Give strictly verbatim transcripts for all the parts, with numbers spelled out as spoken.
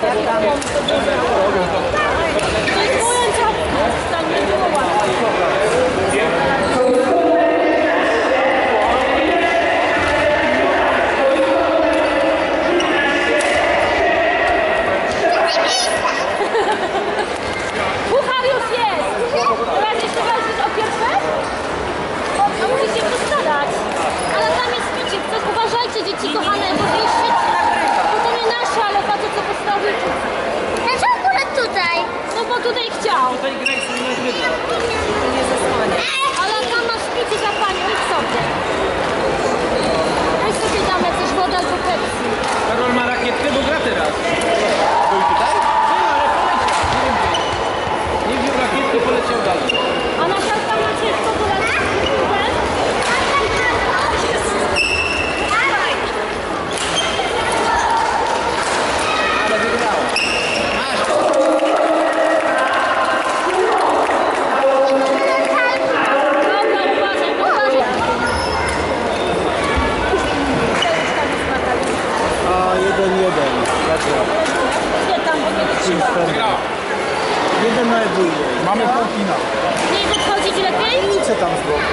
Puchar już jest! Teraz jeszcze walczyć o pierwsze? A musicie postarać. Ale tam jest picie. Uważajcie, dzieci kochane, bo zniszczyć. Bo to nie nasze, ale patrzę co postawić. Dlaczego akurat tutaj? No bo tutaj chciał. Tutaj Grace nie nagrywa. To nie zasłania. Ale tam masz picie dla pani, idź sobie. Weź sobie damy coś, wodę albo Pepsi. Karol ma rakietkę, bo gra teraz. Był tutaj? Nie, ale poleciał. Nie wziął rakietkę, poleciał dalej. A na kartach macie w ogóle Ale wygrała. Dobra, uważaj, uważaj. A, jeden, jeden. Nie tam, bo nie wytrzyma. Wygrała. Jeden na dwójkę. Mamy półfinał. Nie wychodzić lepiej? Co tam z boku?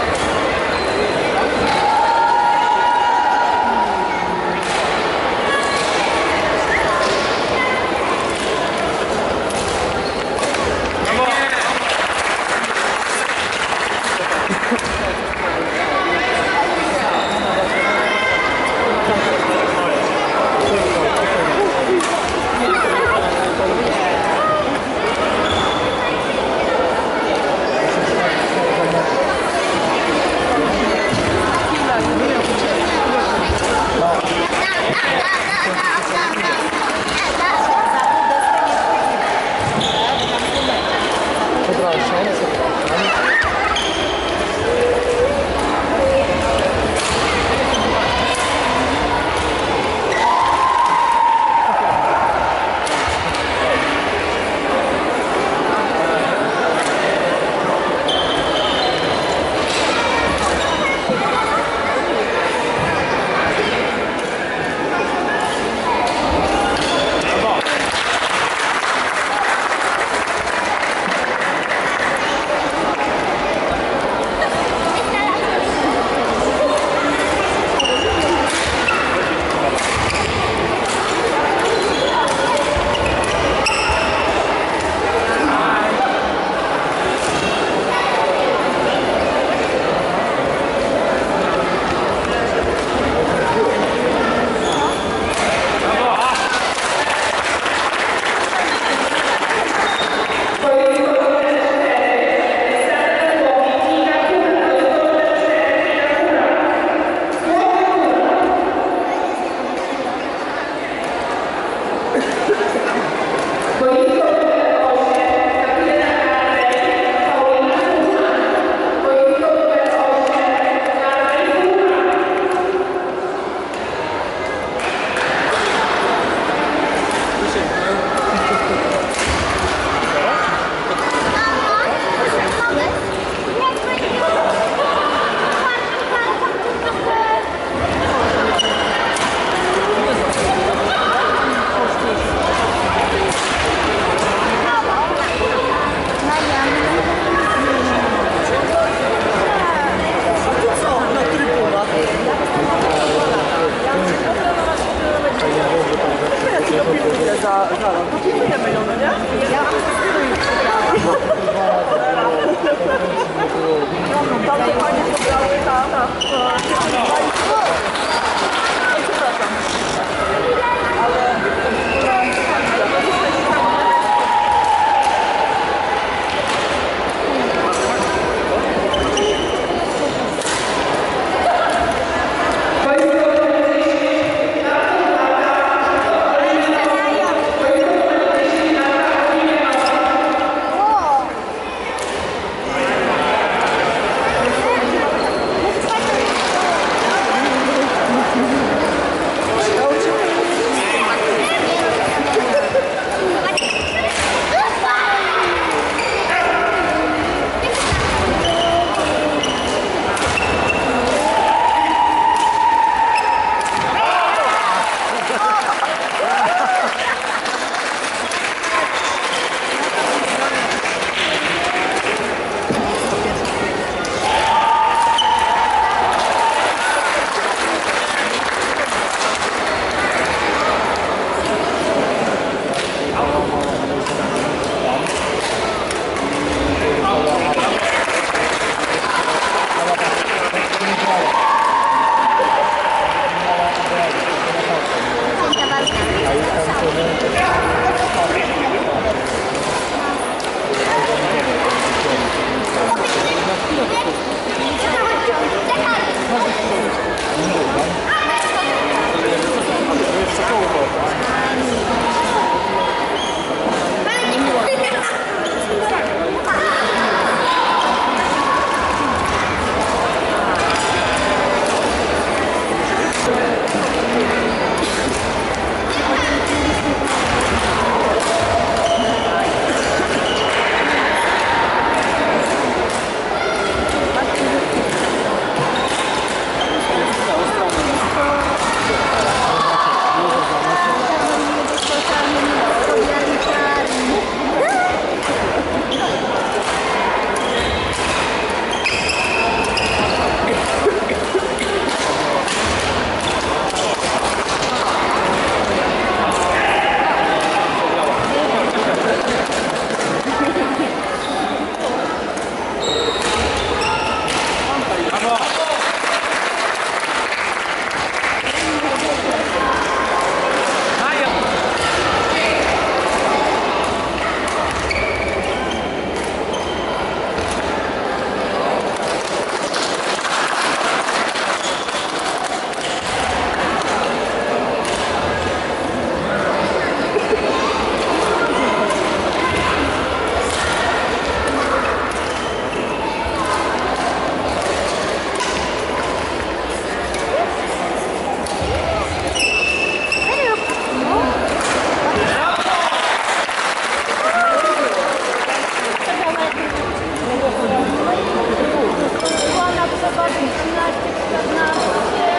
Była na przewodni trzynaście czternaście.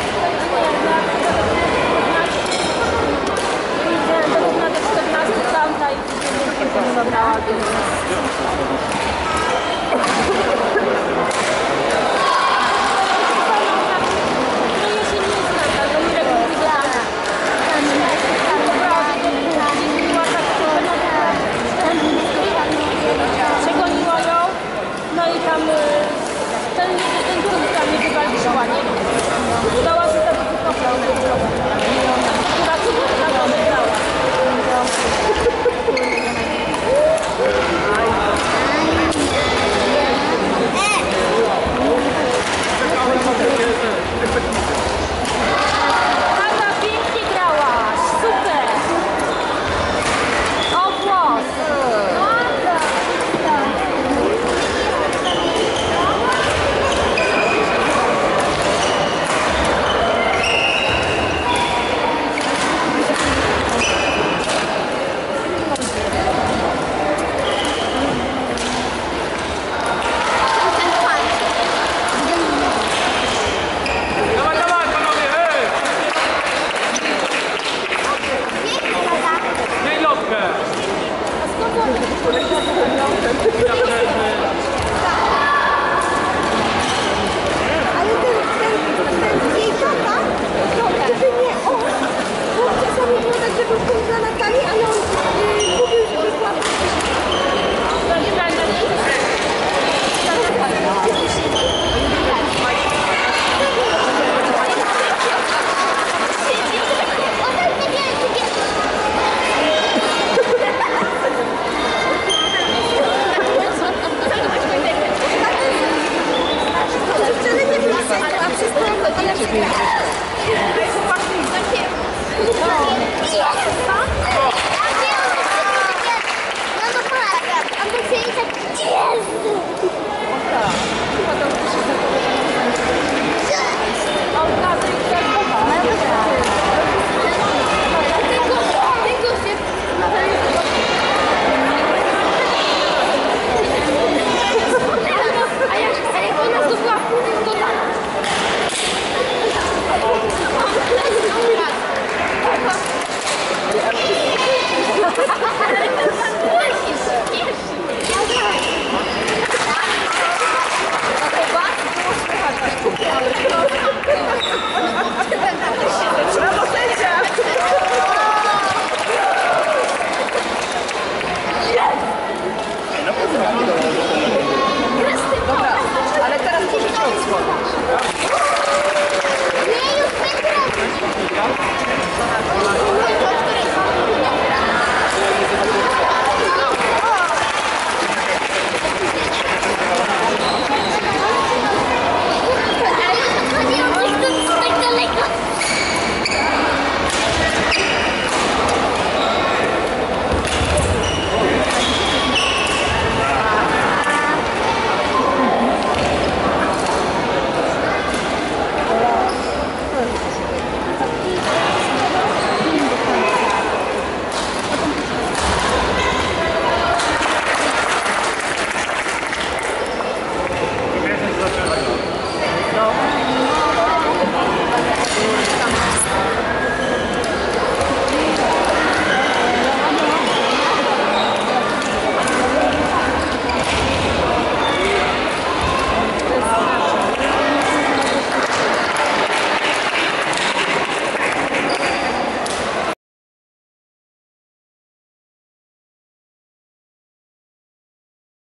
Równa do czternastu tamta i później zabrała. No ja się nie znam, ale mi reguły dodane. Była tak przegoniła ją, no i tam y, ten, ten, ten, ten, tam nie wywaliła, nie? Udała się zabić.